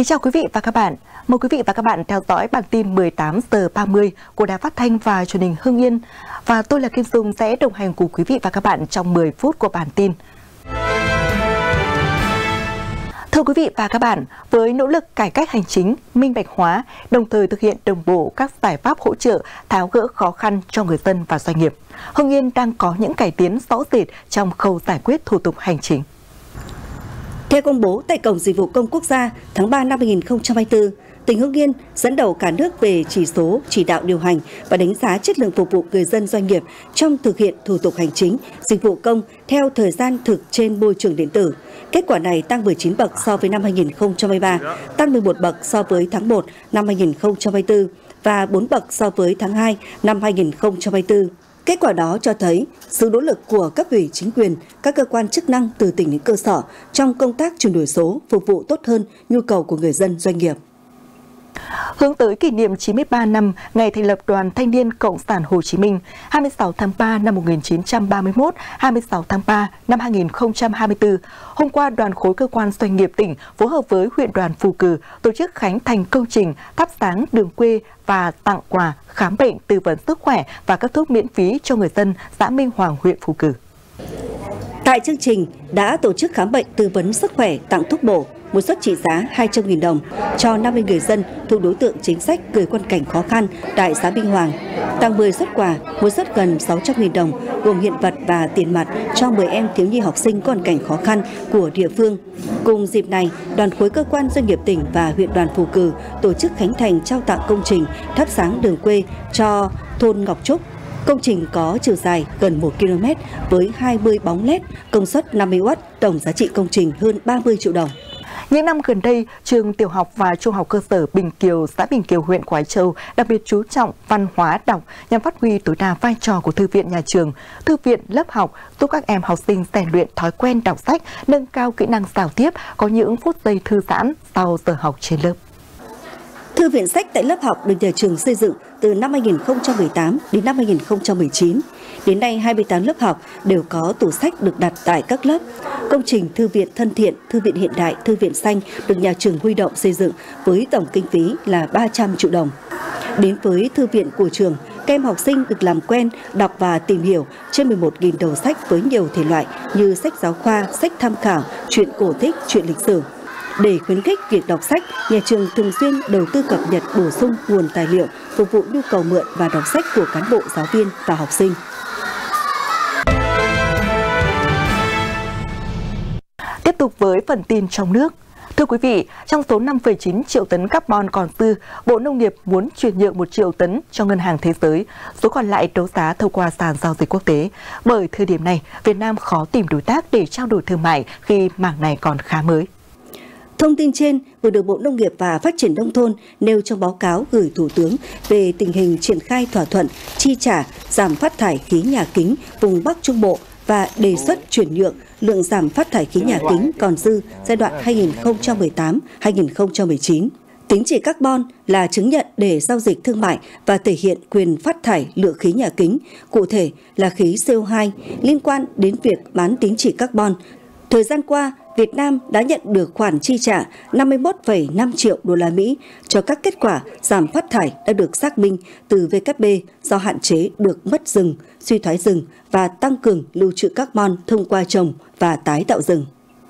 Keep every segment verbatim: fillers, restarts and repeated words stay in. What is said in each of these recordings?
Kính chào quý vị và các bạn. Mời quý vị và các bạn theo dõi bản tin mười tám giờ ba mươi của Đài Phát thanh và Truyền hình Hưng Yên. Và tôi là Kim Dung sẽ đồng hành cùng quý vị và các bạn trong mười phút của bản tin. Thưa quý vị và các bạn, với nỗ lực cải cách hành chính, minh bạch hóa, đồng thời thực hiện đồng bộ các giải pháp hỗ trợ, tháo gỡ khó khăn cho người dân và doanh nghiệp, Hưng Yên đang có những cải tiến rõ rệt trong khâu giải quyết thủ tục hành chính. Theo công bố tại Cổng Dịch vụ Công Quốc gia tháng ba năm hai nghìn không trăm hai mươi tư, tỉnh Hưng Yên dẫn đầu cả nước về chỉ số chỉ đạo điều hành và đánh giá chất lượng phục vụ người dân doanh nghiệp trong thực hiện thủ tục hành chính, dịch vụ công theo thời gian thực trên môi trường điện tử. Kết quả này tăng mười chín bậc so với năm hai nghìn không trăm hai mươi ba, tăng mười một bậc so với tháng một năm hai nghìn không trăm hai mươi tư và bốn bậc so với tháng hai năm hai nghìn không trăm hai mươi tư. Kết quả đó cho thấy sự nỗ lực của cấp ủy chính quyền, các cơ quan chức năng từ tỉnh đến cơ sở trong công tác chuyển đổi số phục vụ tốt hơn nhu cầu của người dân doanh nghiệp. Hướng tới kỷ niệm chín mươi ba năm ngày thành lập Đoàn Thanh niên Cộng sản Hồ Chí Minh hai mươi sáu tháng ba năm một nghìn chín trăm ba mươi mốt, hai mươi sáu tháng ba năm hai nghìn không trăm hai mươi tư, hôm qua Đoàn khối cơ quan doanh nghiệp tỉnh phối hợp với huyện đoàn Phù Cử tổ chức khánh thành công trình thắp sáng đường quê và tặng quà khám bệnh, tư vấn sức khỏe và cấp thuốc miễn phí cho người dân xã Minh Hoàng, huyện Phù Cử. Tại chương trình đã tổ chức khám bệnh, tư vấn sức khỏe, tặng thuốc bổ, một suất trị giá hai trăm nghìn đồng cho năm mươi người dân thuộc đối tượng chính sách người hoàn cảnh khó khăn tại xã Minh Hoàng, tặng mười suất quà, một suất gần sáu trăm nghìn đồng gồm hiện vật và tiền mặt cho mười em thiếu nhi học sinh có hoàn cảnh khó khăn của địa phương. Cùng dịp này, Đoàn khối cơ quan doanh nghiệp tỉnh và huyện đoàn Phù Cử tổ chức khánh thành trao tặng công trình thắp sáng đường quê cho thôn Ngọc Trúc. Công trình có chiều dài gần một ki lô mét với hai mươi bóng led, công suất năm mươi oát, tổng giá trị công trình hơn ba mươi triệu đồng. Những năm gần đây, trường tiểu học và trung học cơ sở Bình Kiều, xã Bình Kiều, huyện Quái Châu đặc biệt chú trọng văn hóa đọc nhằm phát huy tối đa vai trò của thư viện nhà trường, thư viện lớp học, giúp các em học sinh rèn luyện thói quen đọc sách, nâng cao kỹ năng giao tiếp, có những phút giây thư giãn sau giờ học trên lớp. Thư viện sách tại lớp học được nhà trường xây dựng từ năm hai nghìn không trăm mười tám đến năm hai nghìn không trăm mười chín. Đến nay, hai mươi tám lớp học đều có tủ sách được đặt tại các lớp. Công trình thư viện thân thiện, thư viện hiện đại, thư viện xanh được nhà trường huy động xây dựng với tổng kinh phí là ba trăm triệu đồng. Đến với thư viện của trường, các em học sinh được làm quen, đọc và tìm hiểu trên mười một nghìn đầu sách với nhiều thể loại như sách giáo khoa, sách tham khảo, truyện cổ tích, truyện lịch sử. Để khuyến khích việc đọc sách, nhà trường thường xuyên đầu tư cập nhật bổ sung nguồn tài liệu phục vụ nhu cầu mượn và đọc sách của cán bộ, giáo viên và học sinh. Tiếp tục với phần tin trong nước. Thưa quý vị, trong số năm phẩy chín triệu tấn carbon còn dư, Bộ Nông nghiệp muốn chuyển nhượng một triệu tấn cho Ngân hàng Thế giới, số còn lại đấu giá thông qua sàn giao dịch quốc tế. Bởi thời điểm này, Việt Nam khó tìm đối tác để trao đổi thương mại khi mảng này còn khá mới. Thông tin trên vừa được Bộ Nông nghiệp và Phát triển Nông thôn nêu trong báo cáo gửi Thủ tướng về tình hình triển khai thỏa thuận chi trả giảm phát thải khí nhà kính vùng Bắc Trung Bộ và đề xuất chuyển nhượng lượng giảm phát thải khí nhà kính còn dư giai đoạn hai nghìn không trăm mười tám đến hai nghìn không trăm mười chín. Tín chỉ carbon là chứng nhận để giao dịch thương mại và thể hiện quyền phát thải lượng khí nhà kính, cụ thể là khí C O hai liên quan đến việc bán tín chỉ carbon. Thời gian qua, Việt Nam đã nhận được khoản chi trả năm mươi mốt phẩy năm triệu đô la Mỹ cho các kết quả giảm phát thải đã được xác minh từ W K B do hạn chế được mất rừng, suy thoái rừng và tăng cường lưu trữ carbon thông qua trồng và tái tạo rừng.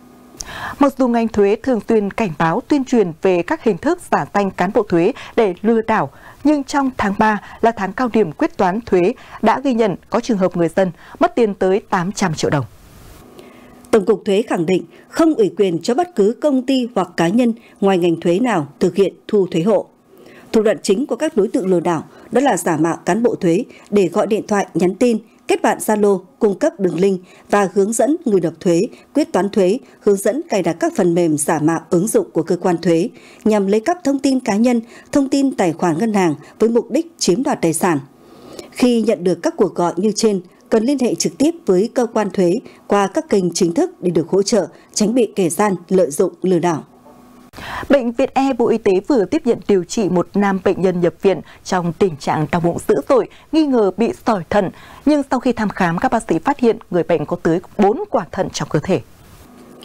Mặc dù ngành thuế thường xuyên cảnh báo tuyên truyền về các hình thức giả danh cán bộ thuế để lừa đảo, nhưng trong tháng ba là tháng cao điểm quyết toán thuế đã ghi nhận có trường hợp người dân mất tiền tới tám trăm triệu đồng. Tổng cục Thuế khẳng định không ủy quyền cho bất cứ công ty hoặc cá nhân ngoài ngành thuế nào thực hiện thu thuế hộ. Thủ đoạn chính của các đối tượng lừa đảo đó là giả mạo cán bộ thuế để gọi điện thoại, nhắn tin, kết bạn Zalo, cung cấp đường link và hướng dẫn người nộp thuế, quyết toán thuế, hướng dẫn cài đặt các phần mềm giả mạo ứng dụng của cơ quan thuế nhằm lấy cắp thông tin cá nhân, thông tin tài khoản ngân hàng với mục đích chiếm đoạt tài sản. Khi nhận được các cuộc gọi như trên, cần liên hệ trực tiếp với cơ quan thuế qua các kênh chính thức để được hỗ trợ, tránh bị kẻ gian lợi dụng lừa đảo. Bệnh viện E Bộ Y tế vừa tiếp nhận điều trị một nam bệnh nhân nhập viện trong tình trạng đau bụng dữ dội, nghi ngờ bị sỏi thận. Nhưng sau khi thăm khám, các bác sĩ phát hiện người bệnh có tới bốn quả thận trong cơ thể.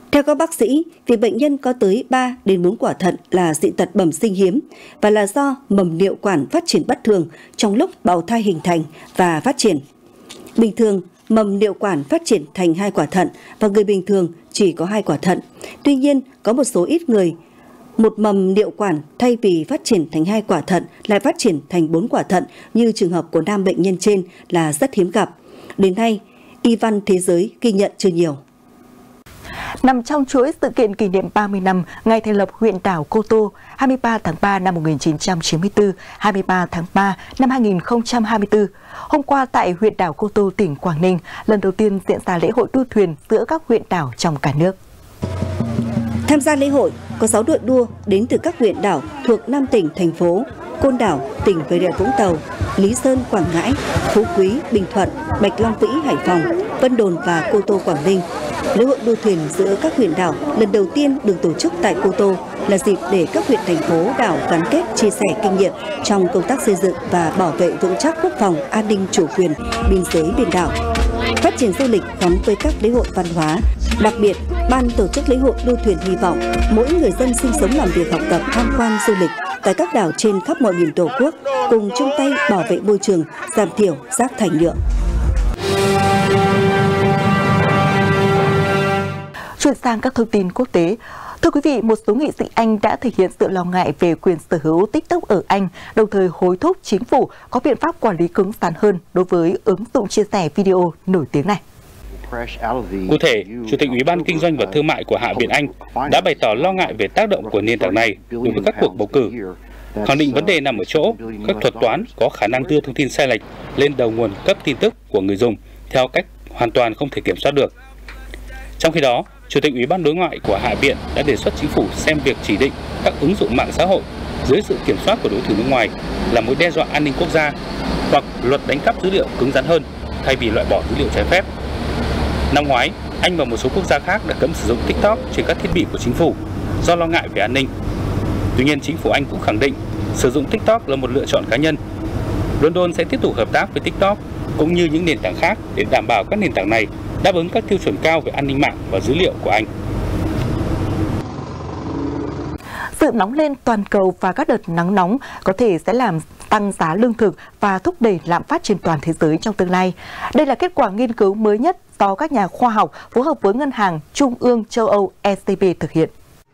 Theo các bác sĩ, vì bệnh nhân có tới ba đến bốn quả thận là dị tật bẩm sinh hiếm và là do mầm niệu quản phát triển bất thường trong lúc bào thai hình thành và phát triển. Bình thường, mầm niệu quản phát triển thành hai quả thận và người bình thường chỉ có hai quả thận. Tuy nhiên, có một số ít người, một mầm niệu quản thay vì phát triển thành hai quả thận lại phát triển thành bốn quả thận như trường hợp của nam bệnh nhân trên là rất hiếm gặp. Đến nay, y văn thế giới ghi nhận chưa nhiều. Nằm trong chuỗi sự kiện kỷ niệm ba mươi năm ngày thành lập huyện đảo Cô Tô hai mươi ba tháng ba năm một nghìn chín trăm chín mươi tư, hai mươi ba tháng ba năm hai nghìn không trăm hai mươi tư, hôm qua tại huyện đảo Cô Tô, tỉnh Quảng Ninh, lần đầu tiên diễn ra lễ hội đua thuyền giữa các huyện đảo trong cả nước. Tham gia lễ hội có sáu đội đua đến từ các huyện đảo thuộc năm tỉnh, thành phố: Côn Đảo, tỉnh Bà Rịa Vũng Tàu, Lý Sơn, Quảng Ngãi, Phú Quý, Bình Thuận, Bạch Long Vĩ, Hải Phòng, Vân Đồn và Cô Tô, Quảng Ninh. Lễ hội đua thuyền giữa các huyện đảo lần đầu tiên được tổ chức tại Cô Tô là dịp để các huyện, thành phố, đảo gắn kết, chia sẻ kinh nghiệm trong công tác xây dựng và bảo vệ vững chắc quốc phòng, an ninh, chủ quyền, biên giới biển đảo. Phát triển du lịch gắn với các lễ hội văn hóa. Đặc biệt, ban tổ chức lễ hội đua thuyền hy vọng mỗi người dân sinh sống, làm việc, học tập, tham quan, du lịch tại các đảo trên khắp mọi miền Tổ quốc cùng chung tay bảo vệ môi trường, giảm thiểu rác thải nhựa. Chuyển sang các thông tin quốc tế. Thưa quý vị, một số nghị sĩ Anh đã thể hiện sự lo ngại về quyền sở hữu TikTok ở Anh, đồng thời hối thúc chính phủ có biện pháp quản lý cứng rắn hơn đối với ứng dụng chia sẻ video nổi tiếng này. Cụ thể, Chủ tịch Ủy ban Kinh doanh và Thương mại của Hạ viện Anh đã bày tỏ lo ngại về tác động của nền tảng này đối với các cuộc bầu cử, khẳng định vấn đề nằm ở chỗ các thuật toán có khả năng đưa thông tin sai lệch lên đầu nguồn cấp tin tức của người dùng theo cách hoàn toàn không thể kiểm soát được. Trong khi đó, Chủ tịch Ủy ban Đối ngoại của Hạ viện đã đề xuất chính phủ xem việc chỉ định các ứng dụng mạng xã hội dưới sự kiểm soát của đối thủ nước ngoài là mối đe dọa an ninh quốc gia, hoặc luật đánh cắp dữ liệu cứng rắn hơn thay vì loại bỏ dữ liệu trái phép. Năm ngoái, Anh và một số quốc gia khác đã cấm sử dụng TikTok trên các thiết bị của chính phủ do lo ngại về an ninh. Tuy nhiên, chính phủ Anh cũng khẳng định sử dụng TikTok là một lựa chọn cá nhân. London sẽ tiếp tục hợp tác với TikTok cũng như những nền tảng khác để đảm bảo các nền tảng này đáp ứng các tiêu chuẩn cao về an ninh mạng và dữ liệu của Anh. Sự nóng lên toàn cầu và các đợt nắng nóng có thể sẽ làm tăng giá lương thực và thúc đẩy lạm phát trên toàn thế giới trong tương lai. Đây là kết quả nghiên cứu mới nhất do các nhà khoa học phối hợp với Ngân hàng Trung ương châu Âu E C B thực hiện.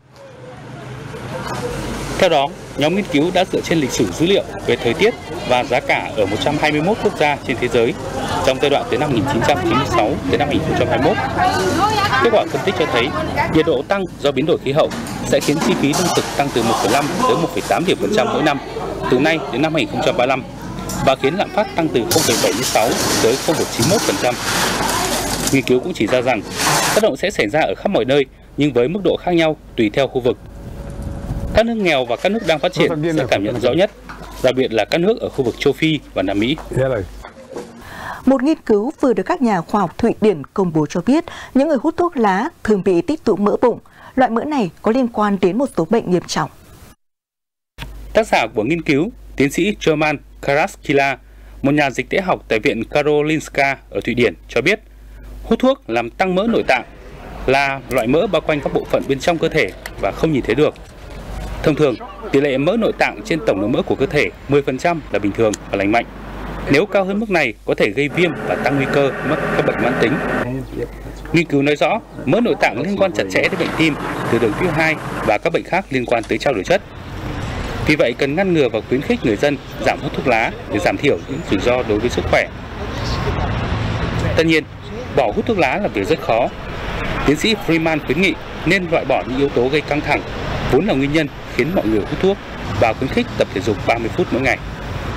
Theo đó, nhóm nghiên cứu đã dựa trên lịch sử dữ liệu về thời tiết và giá cả ở một trăm hai mươi mốt quốc gia trên thế giới trong giai đoạn từ năm một nghìn chín trăm chín mươi sáu đến năm hai nghìn không trăm hai mươi mốt. Kết quả phân tích cho thấy nhiệt độ tăng do biến đổi khí hậu sẽ khiến chi phí lương thực tăng từ một phẩy năm tới một phẩy tám điểm phần trăm mỗi năm từ nay đến năm hai nghìn không trăm ba mươi lăm và khiến lạm phát tăng từ không phẩy bảy mươi sáu tới không phẩy chín mươi mốt phần trăm. Nghiên cứu cũng chỉ ra rằng tác động sẽ xảy ra ở khắp mọi nơi nhưng với mức độ khác nhau tùy theo khu vực. Các nước nghèo và các nước đang phát triển sẽ cảm nhận rõ nhất, đặc biệt là các nước ở khu vực châu Phi và Nam Mỹ. Một nghiên cứu vừa được các nhà khoa học Thụy Điển công bố cho biết những người hút thuốc lá thường bị tích tụ mỡ bụng. Loại mỡ này có liên quan đến một số bệnh nghiêm trọng. Tác giả của nghiên cứu, tiến sĩ German Karaskila, một nhà dịch tễ học tại Viện Karolinska ở Thụy Điển cho biết, hút thuốc làm tăng mỡ nội tạng, là loại mỡ bao quanh các bộ phận bên trong cơ thể và không nhìn thấy được. Thông thường, tỷ lệ mỡ nội tạng trên tổng lượng mỡ của cơ thể mười phần trăm là bình thường và lành mạnh. Nếu cao hơn mức này có thể gây viêm và tăng nguy cơ mắc các bệnh mãn tính. Nghiên cứu nói rõ, mỡ nội tạng liên quan chặt chẽ đến bệnh tim, tiểu đường tuyếp hai và các bệnh khác liên quan tới trao đổi chất. Vì vậy, cần ngăn ngừa và khuyến khích người dân giảm hút thuốc lá để giảm thiểu những rủi ro đối với sức khỏe. Tất nhiên, bỏ hút thuốc lá là việc rất khó. Tiến sĩ Freeman khuyến nghị nên loại bỏ những yếu tố gây căng thẳng, vốn là nguyên nhân khiến mọi người hút thuốc, và khuyến khích tập thể dục ba mươi phút mỗi ngày.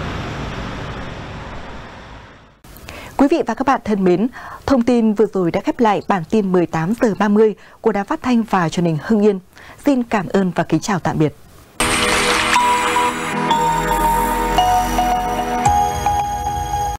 Quý vị và các bạn thân mến, thông tin vừa rồi đã khép lại bản tin mười tám giờ ba mươi của Đài Phát thanh và Truyền hình Hưng Yên. Xin cảm ơn và kính chào tạm biệt.